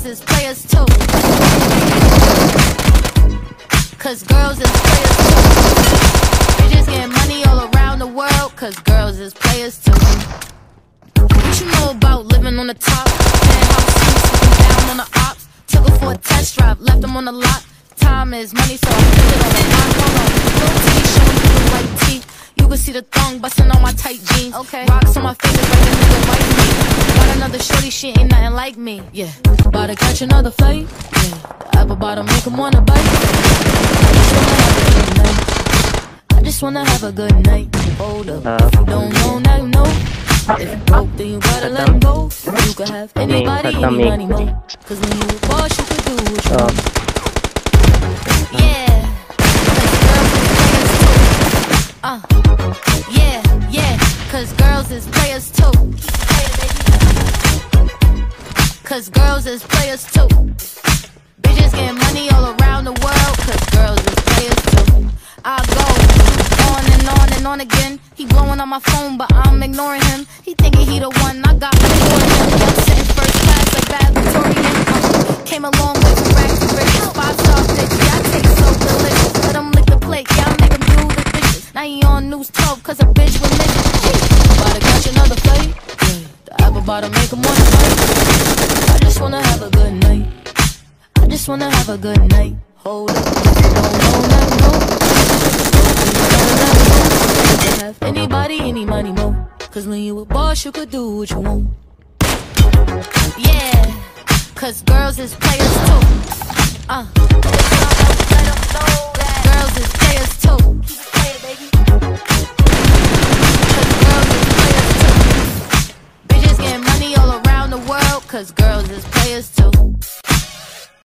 is players too. Cause girls is players too. Bitches getting money all around the world, cause girls is players too. What you know about living on the top? Penthouse suites, looking down on the ops. Took her for a test drive, left them on the lot. Time is money, so I put it on the line. Hold on, little T showing you the white teeth. You can see the thong bustin' on my tight jeans. Okay. Rocks on my fingers like a nigga white me. Got another shorty, she ain't nothing like me. Yeah, about to catch another fight. Yeah, the apple bottom make him wanna bite. I just wanna have a good night. Hold up, if you don't know, now you know. If you broke, then you gotta let him go. You could have anybody, any money, mo. Cause when you a boss, you could do what you want. Yeah, cause girls is players too. Cause girls is players too. Bitches getting money all around the world, cause girls is players too. I go on and on again. He blowing on my phone, but I'm ignoring him. He thinking he the one, I got more than him. I'm sitting first class like bad Victorian. Came a long way from rags to riches. 5-star bitch, yeah, I taste so delicious. Let him lick the plate, yeah, I make him do the dishes. Now he on news 12, cause a bitch with mission. About to catch another fight. Yeah, the apple bottom make him wanna fight. I just wanna have a good night. I just wanna have a good night. Hold up, don't know. Have anybody, any money, mo. Cause when you a boss, you could do what you want. Yeah, cause girls is players too. Girls is players too. Cause girls is players too. Bitches getting money all around the world, cause girls is players too.